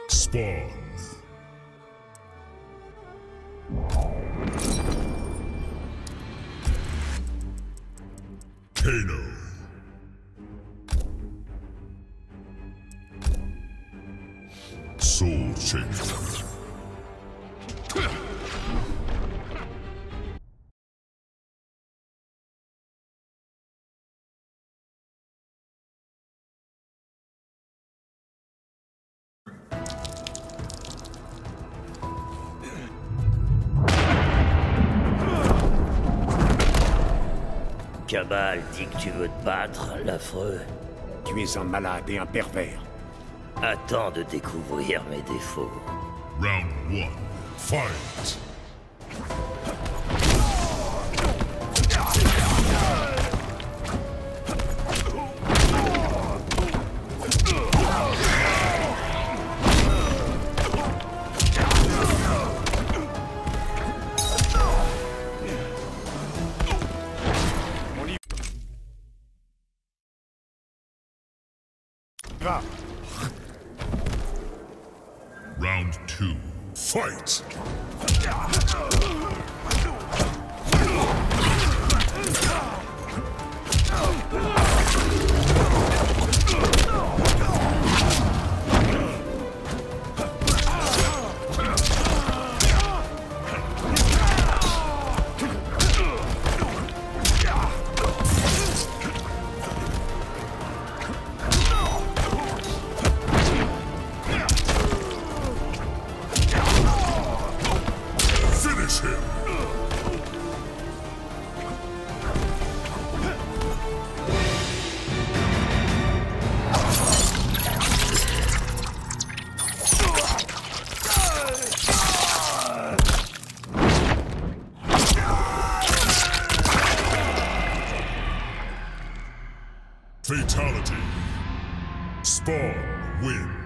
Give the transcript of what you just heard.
Spawn. Kano. Soul Changer. Cabal dit que tu veux te battre, l'affreux. Tu es un malade et un pervers. Attends de découvrir mes défauts. Round 1. Fight! Va. Round 2. Fight! Finish him! Fatality. Spawn wins.